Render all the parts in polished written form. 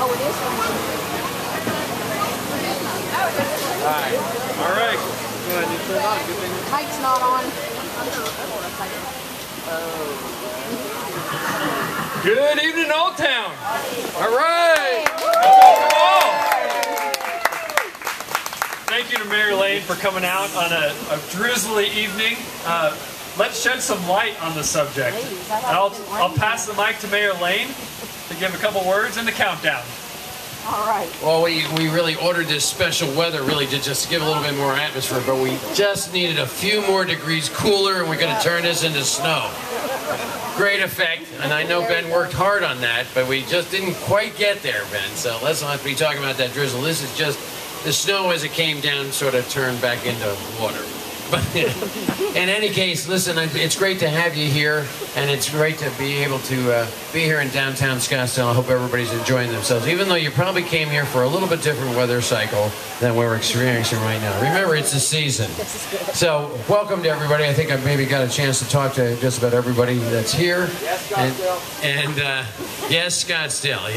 Oh, it is from All right. Go ahead and turn it on. Good thing. Mike's not on. Good evening, Old Town. All right. Thank you to Mayor Lane for coming out on a drizzly evening. Let's shed some light on the subject. I'll pass the mic to Mayor Lane to give a couple words and the countdown. All right. Well, we really ordered this special weather really to just give a little bit more atmosphere, but we just needed a few more degrees cooler, and we're going to turn this into snow. Great effect, and I know Ben worked hard on that, but we just didn't quite get there, Ben. So let's not be talking about that drizzle. This is just the snow as it came down sort of turned back into water. But in any case, listen, it's great to have you here, and it's great to be able to be here in downtown Scottsdale. I hope everybody's enjoying themselves, even though you probably came here for a little bit different weather cycle than we're experiencing right now. Remember, it's the season. So welcome to everybody. I think I've maybe got a chance to talk to just about everybody that's here. Yes, Scottsdale. And yes, Scottsdale,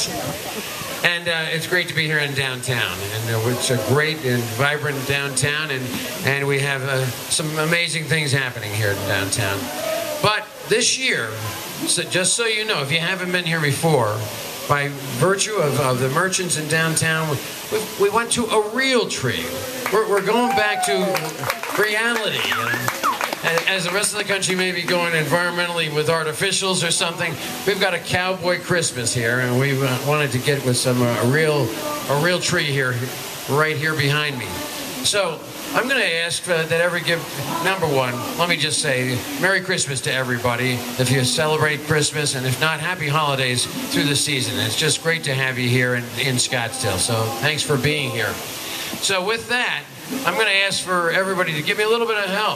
yes. And it's great to be here in downtown, and it's a great and vibrant downtown, and we have some amazing things happening here in downtown. But this year, so just so you know, if you haven't been here before, by virtue of the merchants in downtown, we went to a real tree. We're going back to reality. And as the rest of the country may be going environmentally with artificials or something, we've got a cowboy Christmas here, and we wanted to get with some a real tree here, right here behind me. So I'm going to ask that number one, let me just say Merry Christmas to everybody if you celebrate Christmas, and if not, Happy Holidays through the season. It's just great to have you here in Scottsdale, so thanks for being here. So with that, I'm going to ask for everybody to give me a little bit of help.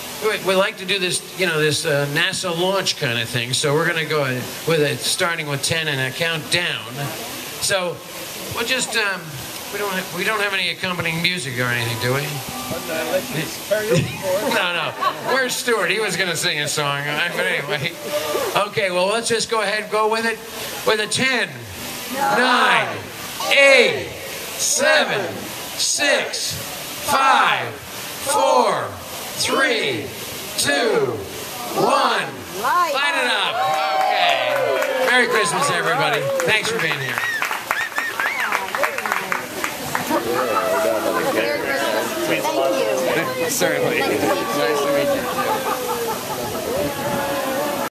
We like to do this, you know, this NASA launch kind of thing. So we're going to go with it, starting with 10 and a count down. So we'll just we don't have any accompanying music or anything, do we? No. Where's Stuart? He was going to sing a song. But anyway, okay. Well, let's just go ahead and go with it with a 10, 9, 8, 7, 6, 5, 4. 3, 2, 1. Light it up. Okay. Merry Christmas, everybody. Thanks for being here. Merry Christmas. Thank you. Certainly. Nice to meet you.